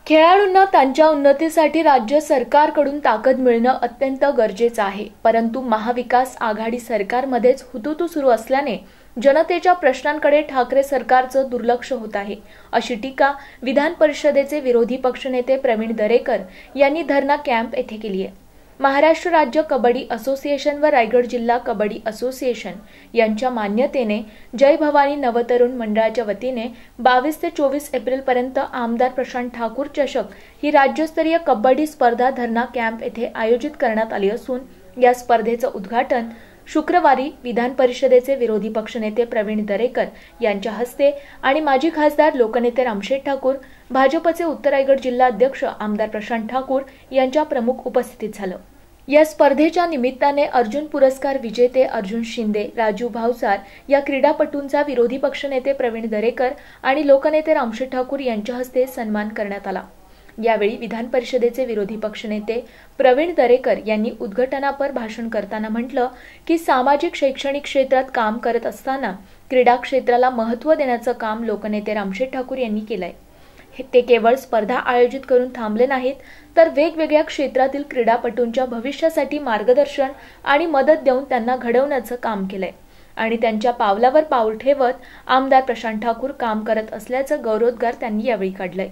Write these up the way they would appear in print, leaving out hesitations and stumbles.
खेळाडूंना त्यांच्या उन्नतीसाठी राज्य सरकारकडून ताकद मिळणं अत्यंत गरजेचं आहे। परंतु महाविकास आघाडी सरकारमध्येच हुतुतू सुरू असल्याने जनतेच्या प्रश्नांकडे ठाकरे सरकारचं दुर्लक्ष होत आहे, अशी टीका विधान परिषदेचे विरोधी पक्षनेते प्रवीण दरेकर यांनी धरणा कॅम्प येथे केली आहे। महाराष्ट्र राज्य कबड्डी असोसिएशन व रायगड जिल्हा कबड्डी असोसिएशन यांच्या मान्यतेने जय भवानी नवतरुण मंडळाच्या वतीने 22 ते 24 एप्रिल पर्यंत आमदार प्रशांत ठाकूर चषक ही राज्यस्तरीय कबड्डी स्पर्धा धरणा कॅम्प येथे आयोजित करण्यात आली असून या स्पर्धेचं उद्घाटन शुक्रवारी विधान परिषदेचे विरोधी पक्षनेते प्रवीण दरेकर यांच्या हस्ते आणि माजी खासदार लोकनेते रामशेठ ठाकूर, भाजपचे उत्तर रायगड जिल्हा अध्यक्ष आमदार प्रशांत ठाकूर यांच्या प्रमुख उपस्थितीत झालं। या स्पर्धेच्या निमित्ताने अर्जुन पुरस्कार विजेते अर्जुन शिंदे, राजू भावसार या क्रीडापटूंचा विरोधी पक्षनेते प्रवीण दरेकर आणि लोकनेते रामशेठ ठाकूर यांच्या हस्ते सन्मान करण्यात आला। यावेळी विधान परिषदेचे विरोधी पक्षनेते प्रवीण दरेकर यांनी उद्घाटनापर भाषण करताना म्हटलं की सामाजिक शैक्षणिक क्षेत्रात काम करत असताना क्रीडा क्षेत्राला महत्त्व देण्याचं काम लोकनेते रामशेठ ठाकूर यांनी केलंय। ते केवळ स्पर्धा आयोजित करून थांबले नाहीत, तर वेगवेगळ्या क्षेत्रातील क्रीडापटूंच्या भविष्यासाठी मार्गदर्शन आणि मदत देऊन त्यांना घडवण्याचं काम केलंय आणि त्यांच्या पावलावर पाऊल ठेवत आमदार प्रशांत ठाकूर काम करत असल्याचं गौरवोद्गार त्यांनी यावेळी काढलंय।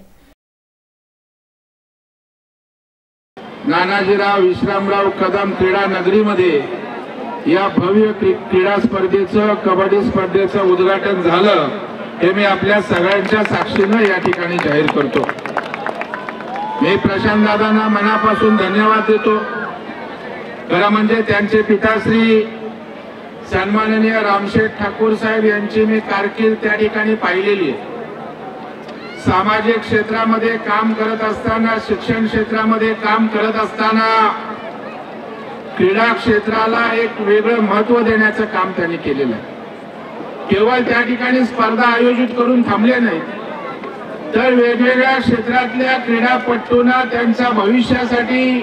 नानाजीराव विश्रामराव कदम क्रीडा नगरीमध्ये या भव्य क्रीडा स्पर्धेचं कबड्डी स्पर्धेचं उद्घाटन झालं, हे मी आपल्या सगळ्यांच्या साक्षीनं या ठिकाणी जाहीर करतो। मी प्रशांत दादांना मनापासून धन्यवाद देतो। खरं म्हणजे त्यांचे पिताश्री सन्माननीय रामशेठ ठाकूर साहेब यांची मी कारकीर्द त्या ठिकाणी पाहिलेली आहे। सामाजिक क्षेत्रामध्ये काम करत असताना, शिक्षण क्षेत्रामध्ये काम करत असताना क्रीडा क्षेत्राला एक वेगळं महत्त्व देण्याचं काम त्यांनी केलेलं आहे। केवळ त्या ठिकाणी स्पर्धा आयोजित करून थांबले नाही, तर वेगवेगळ्या क्षेत्रातल्या क्रीडापटूंना त्यांच्या भविष्यासाठी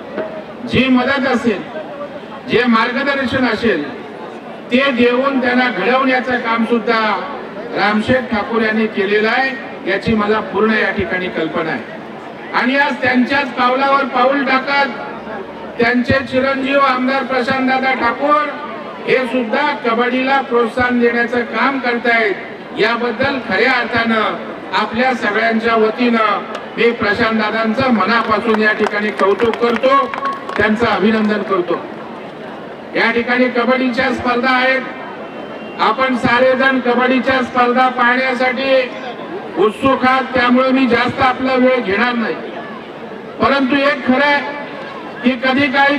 जी मदत असेल, जे मार्गदर्शन असेल, ते देऊन त्यांना घडवण्याचं काम सुद्धा रामशेठ ठाकूर यांनी केलेलं आहे, याची मला पूर्ण या ठिकाणी कल्पना आहे। आणि आज त्यांच्याच पावलावर पाऊल टाकत त्यांचे चिरंजीव आमदार प्रशांत दादा ठाकूर हे सुद्धा कबड्डीला प्रोत्साहन देण्याचं काम करतायत। याबद्दल खऱ्या अर्थानं आपल्या सगळ्यांच्या वतीनं मी प्रशांत दादांचं मनापासून या ठिकाणी कौतुक करतो, त्यांचं अभिनंदन करतो। या ठिकाणी कबड्डीच्या स्पर्धा आहेत, आपण सारेजण कबड्डीच्या स्पर्धा पाहण्यासाठी उत्सुक आहात, त्यामुळे मी जास्त आपला वेळ घेणार नाही। परंतु एक खरं आहे की कधी काही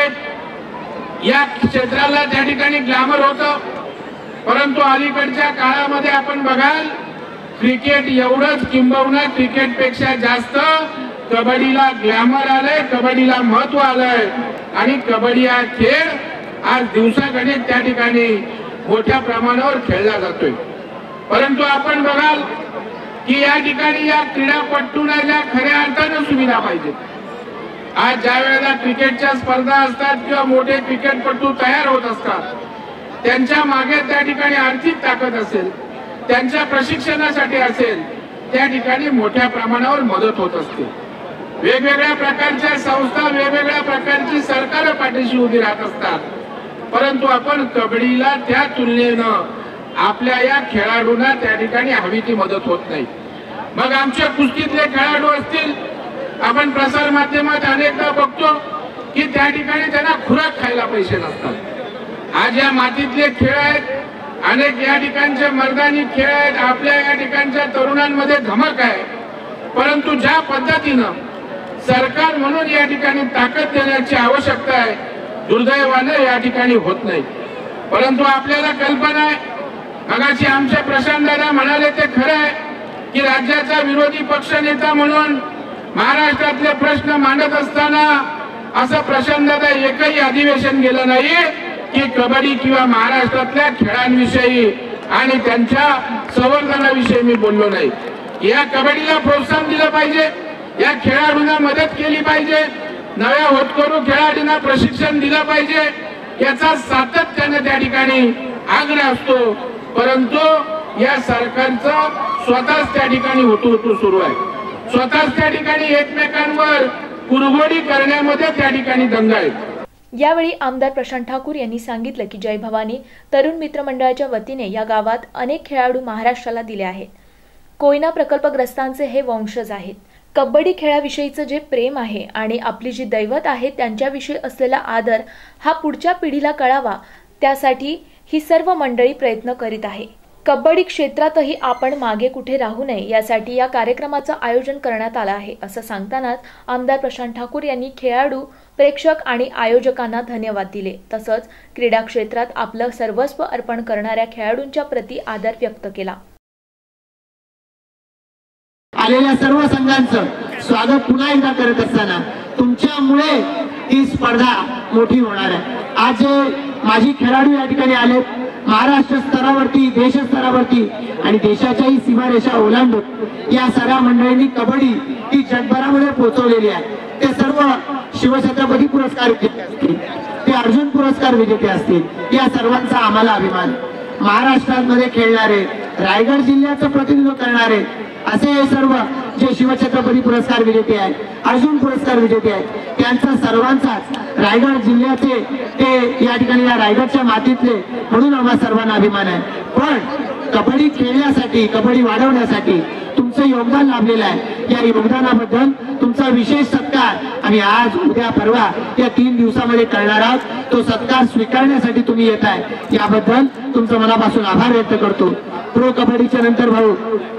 क्रिकेट या क्षेत्राला त्या ठिकाणी ग्लॅमर होतं, परंतु अलीकडच्या काळामध्ये आपण बघाल क्रिकेट एवढंच किंबहुना क्रिकेटपेक्षा जास्त कबड्डीला ग्लॅमर आलंय, कबड्डीला महत्त्व आलंय आणि कबड्डी हा खेळ आज दिवसागणिक त्या ठिकाणी मोठ्या प्रमाणावर खेळला जातोय। परंतु आपण बघाल की या ठिकाणी या क्रीडापटूंना ज्या खऱ्या अर्थानं सुविधा पाहिजे। आज ज्या वेळेला क्रिकेटच्या स्पर्धा असतात किंवा मोठे क्रिकेटपटू तयार होत असतात, त्यांच्या मागे त्या ठिकाणी आर्थिक ताकद असेल, त्यांच्या प्रशिक्षणासाठी असेल, त्या ठिकाणी मोठ्या प्रमाणावर मदत होत असते। वेगवेगळ्या प्रकारच्या संस्था, वेगवेगळ्या प्रकारची सरकार पाठीशी उभी राहत असतात, परंतु आपण कबड्डीला त्या तुलनेनं आपल्या या खेळाडूंना त्या ठिकाणी हवी ती मदत होत नाही। मग आमच्या कुस्तीतले खेळाडू असतील, आपण प्रसार माध्यमात अनेकदा बघतो की त्या ठिकाणी त्यांना खुराक खायला पैसे नसतात। आज या मातीतले खेळ आहेत, अनेक या ठिकाणचे मैदानी खेळ आहेत, आपल्या या ठिकाणच्या तरुणांमध्ये धमक आहे, परंतु ज्या पद्धतीनं सरकार म्हणून या ठिकाणी ताकद देण्याची आवश्यकता आहे, दुर्दैवाने या ठिकाणी होत नाही। परंतु आपल्याला कल्पना आहे, मगाशी आमचे प्रशांत दादा म्हणाले ते खरं आहे की राज्याचा विरोधी पक्षनेता म्हणून महाराष्ट्रातले प्रश्न मांडत असताना असं प्रशांत दादा एकही अधिवेशन गेलं नाही की कबड्डी किंवा महाराष्ट्रातल्या खेळांविषयी आणि त्यांच्या संवर्धनाविषयी मी बोललो नाही। या कबड्डीला प्रोत्साहन दिलं पाहिजे, या खेळाडूंना मदत केली पाहिजे, नव्या होतकरू खेळाडूंना प्रशिक्षण दिलं पाहिजे, याचा सातत्याने त्या ठिकाणी आग्रह असतो। परंतु या सरकारचं स्वतःच त्या ठिकाणी हुतू सुरू आहे। स्वतःच त्या ठिकाणी एकमेकांवर कुरघोडी करण्यामध्ये त्या ठिकाणी दंग आहेत। यावेळी आमदार प्रशांत ठाकूर यांनी सांगितलं की जय भवानी तरुण मित्र मंडळाच्या वतीने या गावात अनेक खेळाडू महाराष्ट्राला दिले आहेत। कोयना प्रकल्पग्रस्तांचे हे वंशज आहेत। कबड्डी खेळाविषयीचं जे प्रेम आहे आणि आपली जी दैवत आहे त्यांच्याविषयी असलेला आदर हा पुढच्या पिढीला कळावा, त्यासाठी ही सर्व मंडळी प्रयत्न करीत आहे। कबड्डी क्षेत्रातही आपण मागे कुठे राहू नये यासाठी या कार्यक्रमाचं आयोजन करण्यात आलं आहे, असं सांगतानाच आमदार प्रशांत ठाकूर यांनी खेळाडू, प्रेक्षक आणि आयोजकांना धन्यवाद दिले। तसंच क्रीडा क्षेत्रात आपलं सर्वस्व अर्पण करणाऱ्या खेळाडूंच्या प्रति आदर व्यक्त केला। आलेल्या सर्व संघांचं स्वागत पुन्हा एकदा करत असताना तुमच्यामुळे ही स्पर्धा मोठी होणार आहे। आज माझी खेळाडू या ठिकाणी आले, महाराष्ट्र स्तरावरती, देश स्तरावरती आणि देशाच्याही सीमारेषा ओलांडून या सर्व मंडळींनी कबड्डी ही जगभरामध्ये पोहोचवलेली आहे। ते सर्व शिवछत्रपती पुरस्कार विजेते असतील, ते अर्जुन पुरस्कार विजेते असतील, या सर्वांचा आम्हाला अभिमान। महाराष्ट्रामध्ये खेळणारे, रायगड जिल्ह्याचं प्रतिनिधित्व करणारे असे हे सर्व जे शिवछत्रपती पुरस्कार विजेते आहेत, अर्जुन पुरस्कार विजेते आहेत, त्यांचा सर्वांचाच रायगड जिल्ह्याचे ते या ठिकाणी या रायगडच्या मातीतले म्हणून आम्हा सर्वांना अभिमान आहे। पण कबड्डी खेळण्यासाठी, कबड्डी वाढवण्यासाठी तुमचं योगदान लाभलेलं आहे। या योगदानाबद्दल तुमचा विशेष सत्कार आम्ही आज, उद्या, परवा या 3 दिवसामध्ये करणार आहोत। तो सत्कार स्वीकारण्यासाठी तुम्ही येत आहे, याबद्दल तुमचं मनापासून आभार व्यक्त करतो। प्रो कबड्डीच्या नंतर भाऊ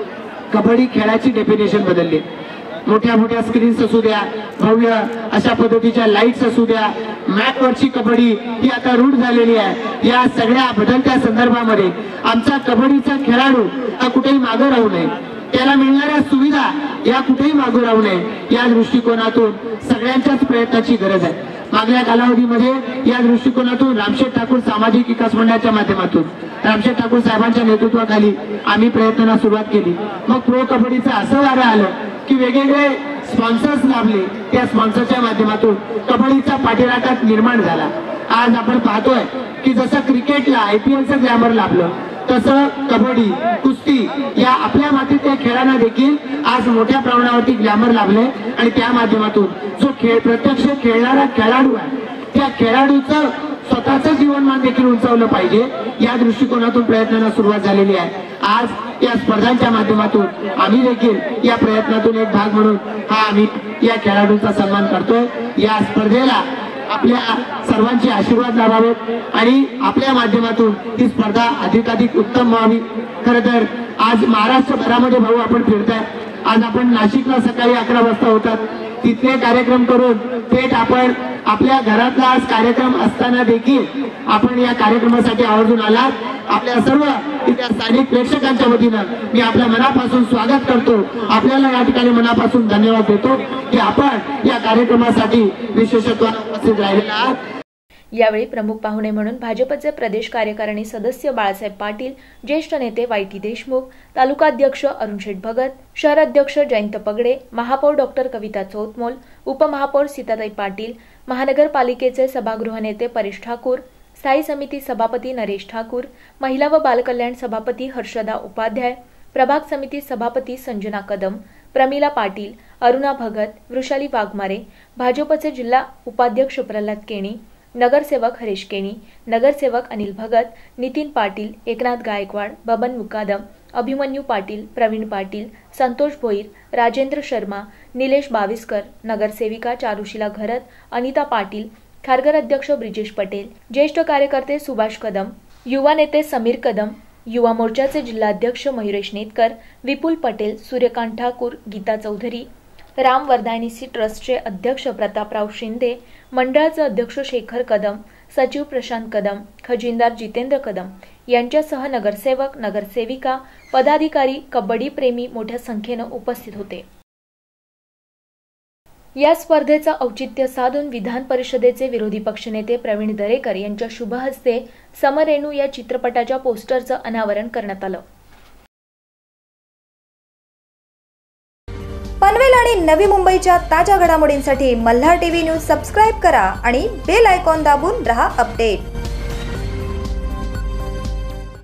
कबड्डी खेळाची डेफिनेशन बदलली। मोठ्या मोठ्या स्क्रीन्स असू द्या, भव्य अशा पद्धतीच्या लाईट्स असू द्या, मॅटवरची कबड्डी ही आता रूढ झालेली आहे। या सगळ्या बदलत्या संदर्भामध्ये आमचा कबड्डीचा खेळाडू हा कुठेही मागे राहू नये, त्याला मिळणाऱ्या सुविधा या कुठेही मागे राहू नये, या दृष्टिकोनातून सगळ्यांच्याच प्रयत्नाची गरज आहे। मागल्या कालावधीमध्ये या दृष्टिकोनातून रामशेठ ठाकूर सामाजिक विकास मंडळाच्या माध्यमातून रामशेठ ठाकूर साहेबांच्या नेतृत्वाखाली आम्ही प्रयत्नांना सुरुवात केली। मग प्रो कबड्डीचं असं वारं आलं की वेगवेगळे स्पॉन्सर्स लाभले, त्या स्पॉन्सरच्या माध्यमातून कबड्डीचा पाठीराखा निर्माण झाला। आज आपण पाहतोय की जसं क्रिकेटला IPLचं ग्लॅमर लाभलं, तसं कबड्डी, कुस्ती या आपल्या मातीतल्या खेळांना देखील आज मोठ्या प्रमाणावरती ग्लॅमर लाभले आणि त्या माध्यमातून जो प्रत्यक्ष खेळणारा खेळाडू आहे त्या खेळाडूचं स्वतःचं जीवनमान देखील उंचावलं पाहिजे, या दृष्टिकोनातून प्रयत्नांना सुरुवात झालेली आहे। आज या स्पर्धांच्या माध्यमातून आम्ही देखील या प्रयत्नातून एक भाग म्हणून आम्ही या खेळाडूंचा सन्मान करतोय। या स्पर्धेला आपल्या सर्वांचे आशीर्वाद लाभावेत आणि आपल्या माध्यमातून ही स्पर्धा अधिकाधिक उत्तम व्हावी। खरं तर आज महाराष्ट्रभरामध्ये भाऊ आपण फिरताय, आज आपण नाशिकला सकाळी 11 वाजता होतात, तिथले कार्यक्रम करून थेट आपण आपल्या घरातला आज कार्यक्रम असताना देखील आपण या कार्यक्रमासाठी आवर्जून आलात। आपल्या सर्व तिथल्या स्थानिक प्रेक्षकांच्या वतीनं मी आपल्या मनापासून स्वागत करतो, आपल्याला या ठिकाणी मनापासून धन्यवाद देतो की आपण या कार्यक्रमासाठी विशेषत्वाने उपस्थित राहिलेला आहात। यावेळी प्रमुख पाहुणे म्हणून भाजपचे प्रदेश कार्यकारिणी सदस्य बाळासाहेब पाटील, ज्येष्ठ नेते YT देशमुख, तालुकाध्यक्ष अरुणशेठ भगत, शहर अध्यक्ष जयंत पगडे, महापौर डॉक्टर कविता चौतमोल, उपमहापौर सीताताई पाटील, महानगरपालिकेचे सभागृह नेते परेश ठाकूर, स्थायी समिती सभापती नरेश ठाकूर, महिला व बालकल्याण सभापती हर्षदा उपाध्याय, प्रभाग समिती सभापती संजना कदम, प्रमिला पाटील, अरुणा भगत, वृषाली वाघमारे, भाजपचे जिल्हा उपाध्यक्ष प्रल्हाद केणी, नगरसेवक हरीश केणी, नगरसेवक अनिल भगत, नितीन पाटील, एकनाथ गायकवाड, बबन मुकादम, अभिमन्यू पाटील, प्रवीण पाटील, संतोष भोईर, राजेंद्र शर्मा, निलेश बाविस्कर, नगरसेविका चारुशिला घरत, अनिता पाटील, खारघर अध्यक्ष ब्रिजेश पटेल, ज्येष्ठ कार्यकर्ते सुभाष कदम, युवा नेते समीर कदम, युवा मोर्चाचे जिल्हाध्यक्ष मयुरेश नेतकर, विपुल पटेल, सूर्यकांत ठाकूर, गीता चौधरी, राम वर्धायनिसी ट्रस्टचे अध्यक्ष प्रतापराव शिंदे, मंडळाचे अध्यक्ष शेखर कदम, सचिव प्रशांत कदम, खजिनदार जितेंद्र कदम यांच्यासह नगरसेवक, नगरसेविका, पदाधिकारी, कबड्डी प्रेमी मोठ्या संख्येने उपस्थित होते। या स्पर्धेचं औचित्य साधून विधान परिषदेचे विरोधी पक्षनेते प्रवीण दरेकर यांच्या शुभ हस्ते समरेणू या चित्रपटाच्या पोस्टरचं अनावरण करण्यात आलं। पनवेल आणि नवी मुंबईच्या ताज्या घडामोडींसाठी मल्हार टीव्ही न्यूज सबस्क्राइब करा आणि बेल आयकॉन दाबून रहा अपडेट।